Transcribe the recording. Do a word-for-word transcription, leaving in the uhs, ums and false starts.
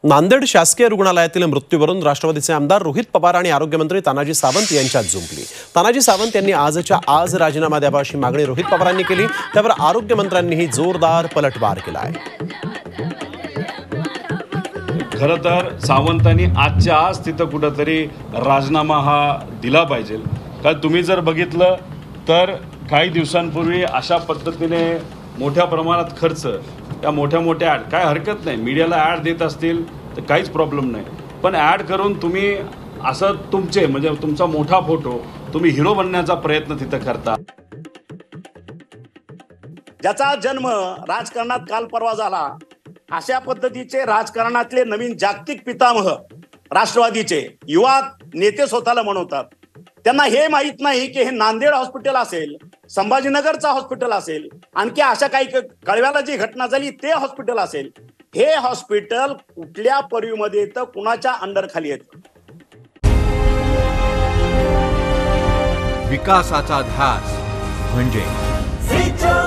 नांदेड शासकीय रुग्णालयातील मृत्यूवरून राष्ट्रवादीचे आमदार रोहित पवार आणि आरोग्यमंत्री तानाजी सावंत यांच्यात झुंपली। तानाजी सावंत यांनी आजच्या आज राजीनामा द्यावा अशी मागणी रोहित पवारांनी केली, त्यावर आरोग्यमंत्र्यांनीही जोरदार पलटवार केला आहे। खरं तर सावंतांनी आजच्या आज तिथं कुठंतरी राजीनामा हा दिला पाहिजे। कारण तुम्ही जर बघितलं तर काही दिवसांपूर्वी अशा पद्धतीने मोठ्या प्रमाणात खर्च, त्या मोठ्या मोठ्या ॲड, काय हरकत नाही, मीडियाला ॲड देत असतील तर काहीच प्रॉब्लेम नाही, पण ॲड करून तुम्ही असं तुमचे म्हणजे तुमचा मोठा फोटो तुम्ही हिरो बनण्याचा प्रयत्न तिथं करता। ज्याचा जन्म राजकारणात काल परवा झाला, अशा पद्धतीचे राजकारणातले नवीन जागतिक पितामह राष्ट्रवादीचे युवा नेते स्वतःला म्हणवतात। त्यांना हे माहित नाही की हे नांदेड हॉस्पिटल असेल, संभाजीनगरचा हॉस्पिटल असेल, आणखी अशा काही कळव्याला जी घटना झाली ते हॉस्पिटल असेल, हे हॉस्पिटल कुठल्या परिमध्ये येतं, कुणाच्या अंडर खाली येतं। विकासाचा ध्यास म्हणजे